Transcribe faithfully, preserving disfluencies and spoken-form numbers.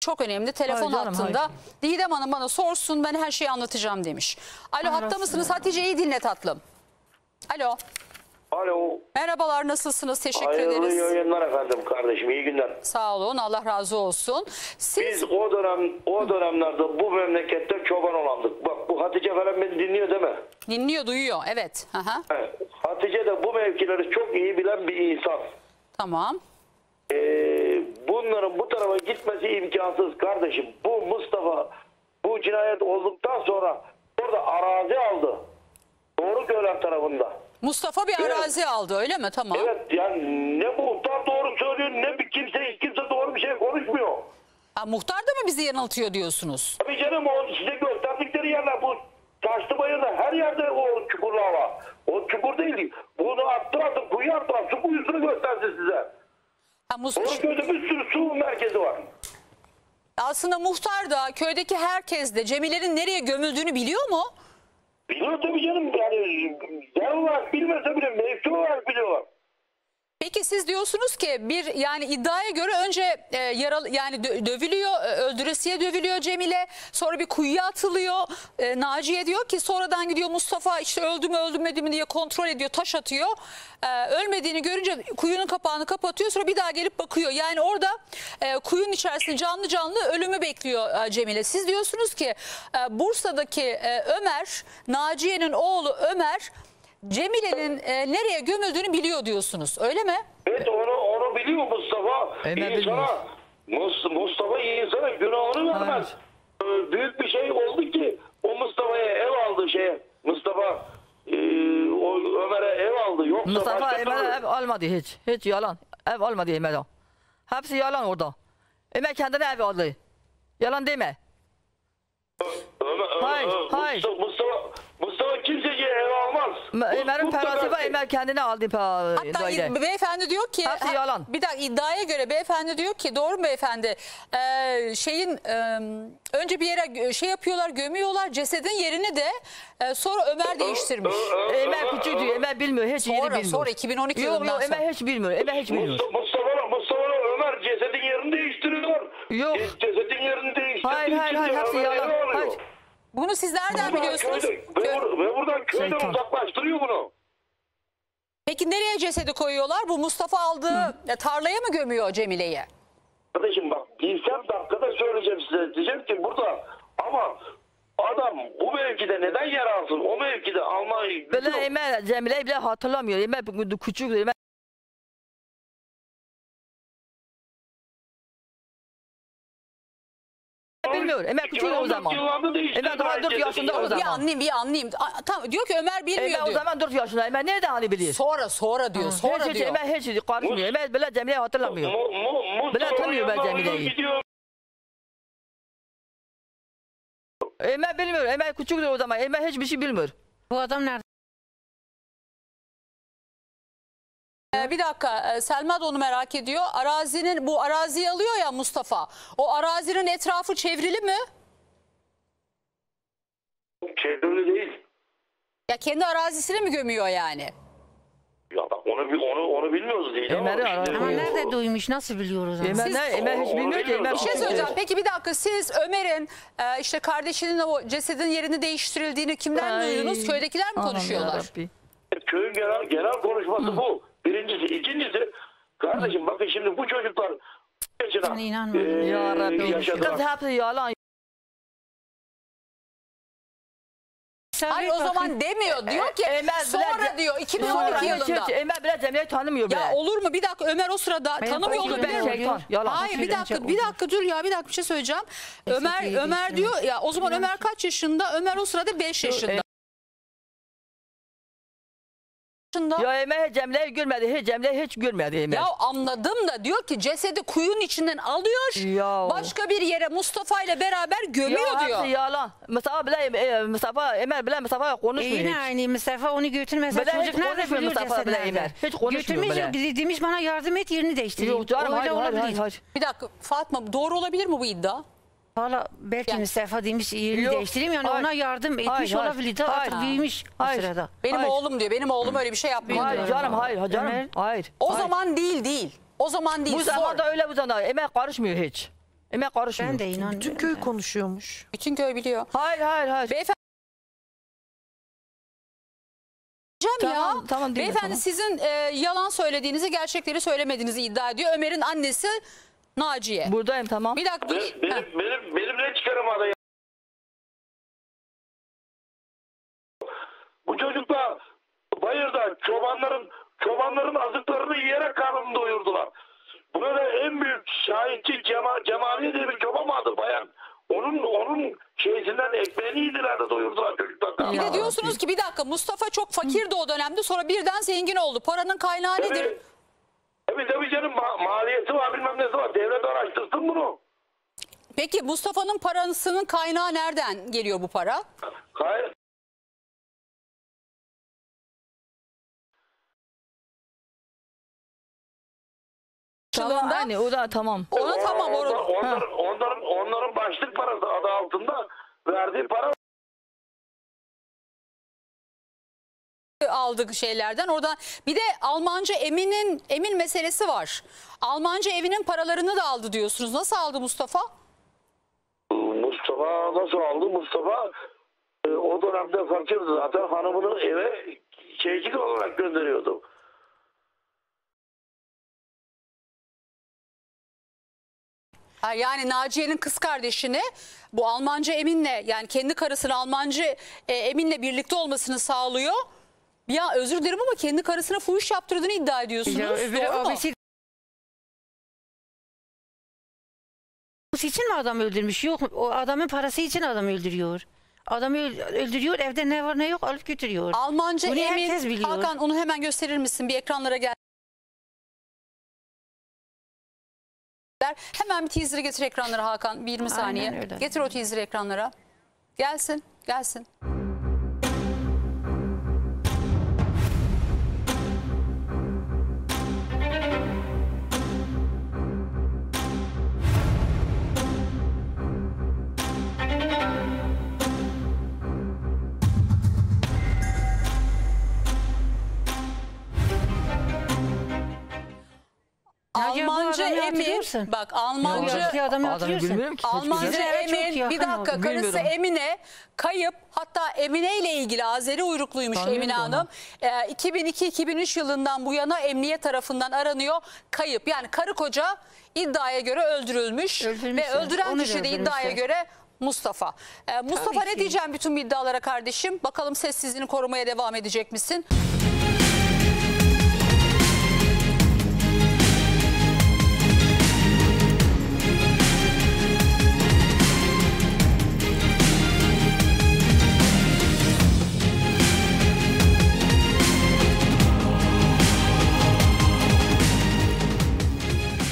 Çok önemli. Telefon Hayır canım, hattında. hayır. Didem Hanım bana sorsun, ben her şeyi anlatacağım demiş. Alo, hatta mısınız? Hatice'yi dinle tatlım. Alo. Alo. Merhabalar, nasılsınız? Teşekkür Hayırlı ederiz. yayınlar efendim kardeşim. İyi günler. Sağ olun. Allah razı olsun. Siz... Biz o dönem o dönemlerde bu memlekette çoban olandık. Bak bu Hatice falan beni dinliyor değil mi? Dinliyor, duyuyor. Evet. Aha. Evet. Hatice de bu mevkileri çok iyi bilen bir insan. Tamam. Ee, bunların bu tarafa gitmesi imkansız kardeşim. Bu Mustafa bu cinayet olduktan sonra orada arazi aldı. Doğruköy'ler tarafında. Mustafa bir Evet. arazi aldı, öyle mi? Tamam. Evet yani ne muhtar doğru söylüyor ne bir kimse hiç kimse doğru bir şey konuşmuyor. Ha, muhtar da mı bizi yanıltıyor diyorsunuz? Tabii canım o size gösterdikleri yerler bu Taşlı Bayır'da her yerde o çukurlar var. O çukur değil. Bunu attırasın kuyu attırasın su kuyusunu göstersin size. Ha, Mus- Doğruköy'de bir sürü su merkezi var. Aslında muhtar da köydeki herkes de Cemile'nin nereye gömüldüğünü biliyor mu? Biliyor tabii canım yani yer olarak bilmese bile mevki olarak biliyorlar. Peki siz diyorsunuz ki bir yani iddiaya göre önce e, yaralı yani dö- dövülüyor, e, öldüresiye dövülüyor Cemile. Sonra bir kuyuya atılıyor. E, Naciye diyor ki sonradan gidiyor Mustafa işte öldü mü öldürmedi mi diye kontrol ediyor, taş atıyor. E, ölmediğini görünce kuyunun kapağını kapatıyor. Sonra bir daha gelip bakıyor. Yani orada e, kuyunun içerisinde canlı canlı ölümü bekliyor e, Cemile. Siz diyorsunuz ki e, Bursa'daki e, Ömer, Naciye'nin oğlu Ömer Cemile'nin e, nereye gömüldüğünü biliyor diyorsunuz. Öyle mi? Evet onu onu biliyor Mustafa. Ömer İnsana, Mus- Mustafa insana günahını vermez. Ee, Büyük bir şey oldu ki o Mustafa'ya ev aldı şeye. Mustafa e, o Ömer'e ev aldı. Yoksa Mustafa başka Ömer'e türlü- ev almadı hiç. Hiç yalan. Ev almadı Ömer'e. Hepsi yalan orada. Ömer kendine ev aldı. Yalan deme. Ömer, Hayır, Ömer, hayır. Mustafa, Mustafa, Mustafa kimseciye ev almaz. Ömer'in Mustafa- parası var. Ömer kendine aldı. Hatta Daire. beyefendi diyor ki Hepsi ha, yalan. bir dakika iddiaya göre beyefendi diyor ki doğru mu beyefendi? Ee, şeyin e, önce bir yere gö- şey yapıyorlar, gömüyorlar cesedin yerini de e, sonra Ömer değiştirmiş. Ömer küçük diyor. Ömer bilmiyor. Hiç yeri Sonra bilmiyor. sonra iki bin on iki Yok yılından yok sonra. Ömer hiç bilmiyor. Ömer hiç bilmiyor. Mustafa, Mustafa, Mustafa Ömer cesedin yerini değiştiriyor. Yok. Ce- Cesedin yerini değiştiriyor. Hayır hayır hayır. Hepsi yalan. Hayır. Bunu siz nereden biliyorsunuz? Köyde, ve, bur- ve buradan köyden Şeytan. uzaklaştırıyor bunu. Peki nereye cesedi koyuyorlar? Bu Mustafa aldığı e, tarlaya mı gömüyor Cemile'yi? Kardeşim bak bilsem dakikada söyleyeceğim size. Diyeceğim ki burada ama adam bu mevkide neden yer alsın? O mevkide almayı... Böyle Ömer Cemile'yi bile hatırlamıyor. Ömer küçük. Ömer bilmiyor. Ömer küçük o zaman. Ömer daha dört yaşında o Bir zaman. anlayayım bir anlayayım. A, tamam, diyor ki Ömer bilmiyor Ömer o diyor. zaman dört yaşında. Ömer nereden hani bilir? Sonra sonra diyor. Sonra hiç, hiç, diyor. Ömer hiç karışmıyor. Ömer böyle Cemile'yi hatırlamıyor. Bile tanıyor ben Cemile'yi. Ömer bilmiyor. Ömer küçüktür o zaman. Ömer hiçbir şey bilmiyor. Bu adam nerede? Ee, bir dakika, e, Selma da onu merak ediyor. Arazinin, bu araziyi alıyor ya Mustafa. O arazinin etrafı çevrili mi? Çevrili değil. Ya kendi arazisine mi gömüyor yani? Ya bak onu onu onu bilmiyoruz değil ama. Ömer'i arar. şimdi- Ama nerede duymuş, nasıl biliyoruz onu? Ömer, Siz- ne? Ömer hiç Onu bilmiyor ki. Ömer bilmiyoruz. Bir şey küçüktür. söyleyeceğim. Peki bir dakika, siz Ömer'in e, işte kardeşinin o cesedin yerini değiştirildiğini kimden Ay. duydunuz? Köydekiler mi Aman konuşuyorlar? yarabbi. Köyün genel, genel konuşması bu. Birincisi. İkincisi kardeşim bakın şimdi bu çocuklar yaşına, Ben inanmıyorum. eee, Ya Rabbi. yaşadılar. Kız hepsi yalan. Hayır o zaman demiyor. Diyor ki Ömer sonra bile- diyor iki bin on Sonra iki hiç- yılında. hiç Ömer bile Cemile'yi tanımıyor bile. Ya olur mu? Bir dakika, Ömer o sırada Ben tanımıyor yapayım, olabilir ben mi? şeytan, yalan. Hayır bir dakika bir dakika dur ya bir dakika bir şey söyleyeceğim. Ömer Eski Ömer sevgilisi diyor ya o zaman Ömer kaç yaşında? Ömer o sırada beş yaşında. e- yaşında. Ya Ömer hiç Cemile'yi görmedi. Hiç Cemile'yi hiç görmedi Ömer. Ya anladım da diyor ki cesedi kuyunun içinden alıyor. Ya. Başka bir yere Mustafa ile beraber gömüyor Ya diyor. hepsi yalan. Mustafa bile, e, Mustafa, Ömer bile Mustafa E konuşmuyor yine hiç. aynı Mustafa onu götürmese Bile hiç çocuk nerede konuşmuyor biliyor Mustafa ceset bile nerede? Ömer. Hiç konuşmuyor Götürmüş bile. demiş bana yardım et yerini değiştireyim. Yok canım Öyle hayır hayır olabilir. hayır. hayır. Bir dakika Fatma, doğru olabilir mi bu iddia? Valla belki Yani- Mustafa demiş yerini Yok, değiştireyim yani hayır. ona yardım etmiş Hayır, hayır. olabilir de Hayır. artık büyümüş o Hayır. sırada. Benim Hayır. oğlum diyor. Benim oğlum öyle bir şey yapmıyor Hayır diyor. canım hayır canım. Ömer- Hayır. O hayır. zaman değil değil. O zaman değil. Bu Sonra. zamanda öyle bu zamanda. Ömer karışmıyor hiç. Emek karışmıyor. Ben de inanmıyorum. Bütün köy da. konuşuyormuş. Bütün köy biliyor. Hayır hayır hayır. Beyefendi Tamam, ya. tamam, dinle, Beyefendi tamam. sizin e, yalan söylediğinizi, gerçekleri söylemediğinizi iddia ediyor. Ömer'in annesi Naciye. Buradayım tamam. Bir dakika dur. Benim, benim, Heh. benim, benim ne çıkaramadı ya? Bu çocuklar bayırda çobanların çobanların azıklarını yiyerek karnını doyurdular. Buna da en büyük şahitçi Cema, Cemali diye bir çoban vardı bayan. Onun onun şeysinden ekmeğini yediler de doyurdular çocuklar. Bir karnını. de diyorsunuz ki bir dakika Mustafa çok fakirdi o dönemde, sonra birden zengin oldu. Paranın kaynağı nedir? Evet. Tabii tabii canım ma- maliyeti var bilmem nesi var. Devlet araştırsın bunu. Peki Mustafa'nın parasının kaynağı nereden geliyor bu para? Hayır. Tamam Yılında- anne o da tamam. Ona tamam Onlar- or- onların, onların, onların başlık parası adı altında verdiği para aldık şeylerden. Oradan bir de Almanca Emin'in Emin meselesi var. Almanca evinin paralarını da aldı diyorsunuz. Nasıl aldı Mustafa? Mustafa nasıl aldı? Mustafa e, o dönemde fakirdi zaten, hanımını eve şeycik olarak gönderiyordu. Ha, yani Naciye'nin kız kardeşini bu Almanca Emin'le, yani kendi karısını Almanca e, Emin'le birlikte olmasını sağlıyor. Ya özür dilerim ama kendi karısına fuhuş yaptırdığını iddia ediyorsunuz. Ya öbürü Doğru mu? abisi için mi adam öldürmüş? Yok, o adamın parası için adam öldürüyor. Adamı öl- öldürüyor, evde ne var ne yok alıp götürüyor. Almanca Bunu Emin. herkes biliyor. Hakan onu hemen gösterir misin? Bir ekranlara gel. Hemen bir teaser'ı getir ekranlara Hakan. Bir yirmi Aynen saniye. öyle. Getir o teaser'ı ekranlara. Gelsin, gelsin. Naciye, bu Almanca adamı Emin, hatırlıyorsun. bak Bu Almanca yaşlı adamı Adamı hatırlıyorsun. bilmiyorum ki. hiç Almanca güzel. Bizlere çok Emin, yakın bir dakika, oldu. karısı Bilmiyorum. Emine kayıp, hatta Emine ile ilgili Azeri uyrukluymuş Tanıyorum Emine onu. Hanım. Ee, iki bin iki iki bin üç yılından bu yana emniyet tarafından aranıyor, kayıp. Yani karı koca iddiaya göre öldürülmüş ve Öldürmüşler. öldüren Onu da kişi de iddiaya öldürmüşler. göre Mustafa. Ee, Mustafa Tabii ne ki. diyeceğim bütün bu iddialara kardeşim? Bakalım sessizliğini korumaya devam edecek misin?